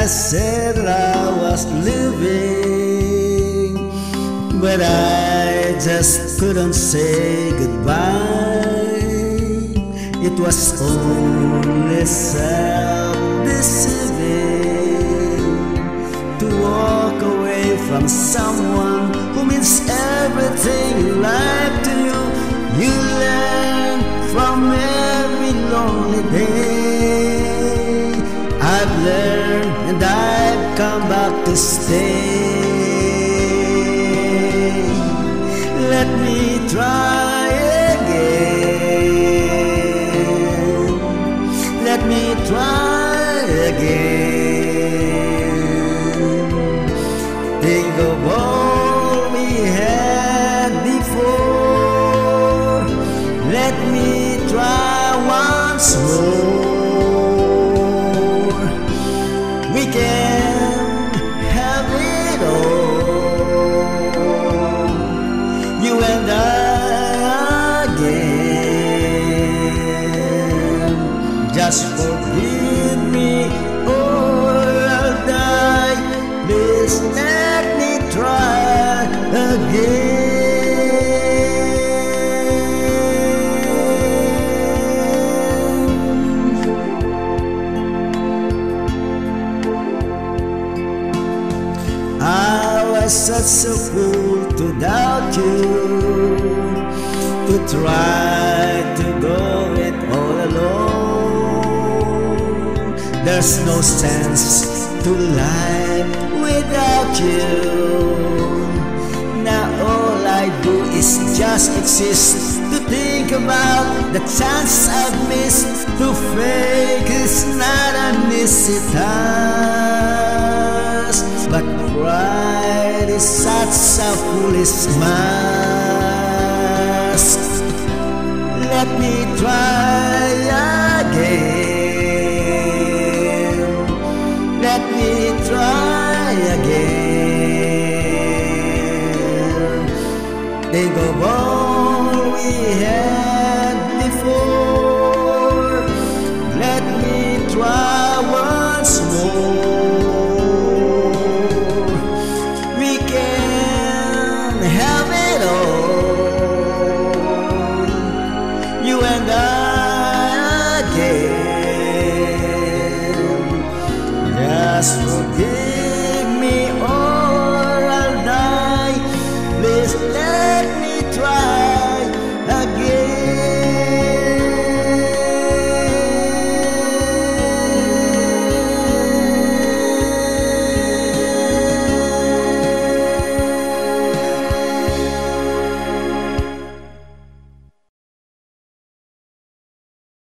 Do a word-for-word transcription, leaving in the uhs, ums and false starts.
I said I was leaving, but I just couldn't say goodbye. It was only self-deceiving to walk away from someone who means everything in life to you. You learn from every lonely day. I've learned and I've come back to stay. Let me try again. Let me try again. Think of all we had before. Let me try once more. We can have it all, you and I again. Just forgive me or I'll die. Please let me try again. Such a fool to doubt you, to try to go it all alone. There's no sense to life without you. Now all I do is just exist, to think about the chance I've missed. To fake is not an easy task, but pride is such a foolish mask. Let me try again. Let me try again. Think of all we had before. Let me try once more. You and I again.